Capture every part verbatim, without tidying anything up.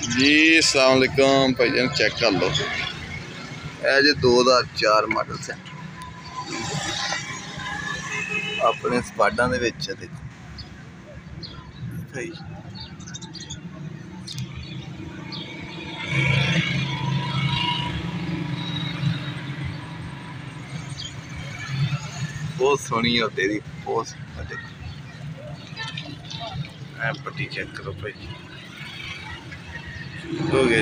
जी अस्सलाम वालेकुम भाईजान, चेक कर लो ए जे दो हज़ार चार मॉडल से अपने स्पाडा दे विच देखो भाई। बहुत सोहनी है तेरी बहुत देखो ए पट्टी चेक करो भाई हो गया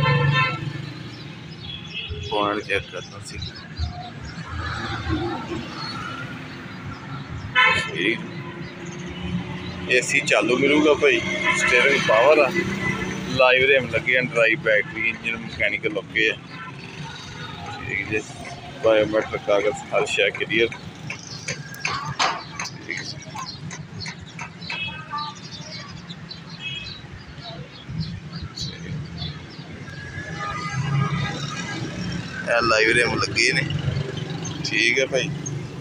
पॉइंट चेक करना सी एसी चालू मिलूगा भाई। स्टीयरिंग पावर आ, लाइव रेम लगे हैं, dry battery, engine mechanical okay है ठीक है। बायोमेट्रिक कागज हर शय क्लियर। लाइव रेम लगे ने ठीक है भाई।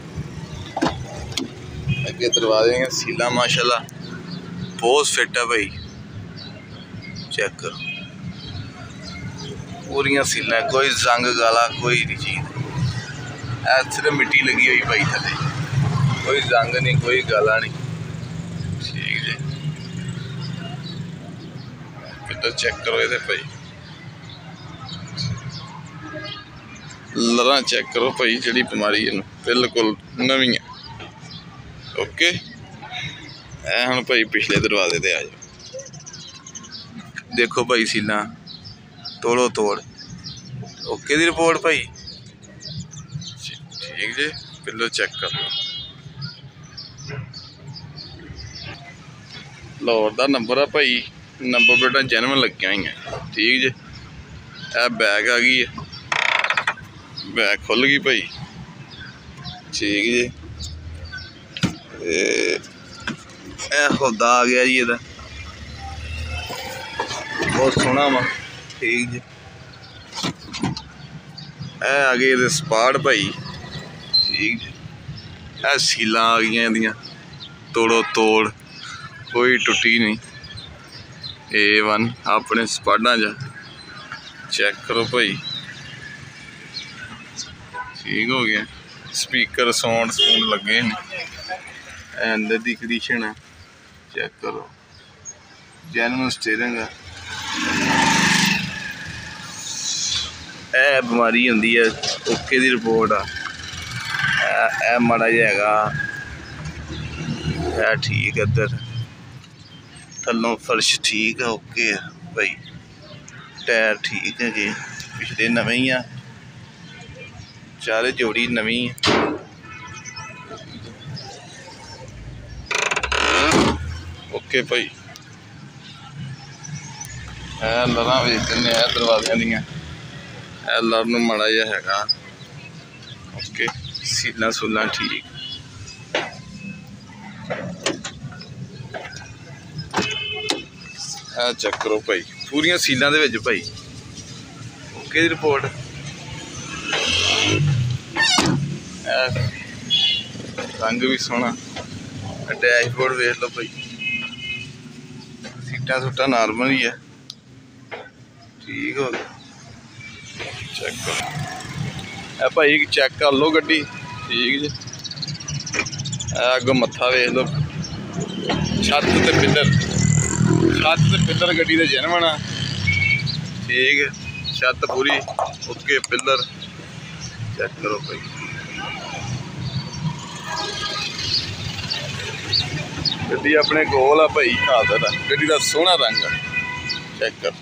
अगे दरवाजे हैं, सीला माशाल्लाह बहुत फिट है भाई। चेक करो पूरियां सीला, कोई जंग गाला कोई नहीं चीज। ऐ सिर्फ मिट्टी लगी हुई भाई थले, कोई जंग नहीं कोई गाला नहीं ठीक है। फिर चेक करो ये भाई, लरा चेक करो भाई, जी बीमारी है बिल्कुल नवी है ओके। ए हम भाई पिछले दरवाजे ते आ जाओ, देखो भाई सीला तोड़ो तोड़ ओके दी रिपोर्ट भाई ठीक जी। पिलो चेक कर लो, लाहौर का नंबर है भाई, नंबर प्लेटा जैनवन लगिया हुई है ठीक जी। ए बैग आ गई है, बैग खुल गई भाई ठीक जी। ए खुदा आ गया जी, एदा बहुत सोहना वा ठीक जी। ए आ गए ये स्पाट भाई ठीक जी। ए सीलां आ गई एदियां तोड़ो तोड़, कोई टुटी नहीं। ए वन अपने स्पाडा जा चेक करो भाई ठीक हो गया। स्पीकर साउंड सूंड लगे ने, अंदर दी कंडीशन है चेक करो, जैनवन स्टीयरिंग है। ए बीमारी होंदी है ओके दी रिपोर्ट आ। ए माड़ा जिहा है ठीक है, इधर थल्लों फर्श ठीक है ओके है भाई। टायर ठीक है जी, पिछले नवे ही आ, चारे जोड़ी नवी है ओके भाई। ए लरा वेच दें दरवाजे दियाँ, ए लर नूं माड़ा जिहा हैगा ओके। सीलां सूलां ठीक ए चेक करो भाई, पूरियां सीलां दे विच भाई ओके दी रिपोर्ट। रंग भी सोहना, डैशबोर्ड वेख लो भाई, सीटा सूटा नॉर्मल ही है ठीक हो गया। चेक करो भाई, चेक कर लो गड्डी ठीक जी। अगों मत्था वेख लो, छत ते पिलर, छत ते पिलर गड्डी दे जैनवन आ ठीक है। छत पूरी ओके, पिलर चेक करो भाई। गड्डी अपने कोल आ भाई, हाजर है गड्डी का सोहना रंग है चेक कर।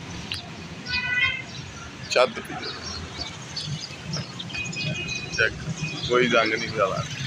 छत चेक कोई रंग नहीं गाला।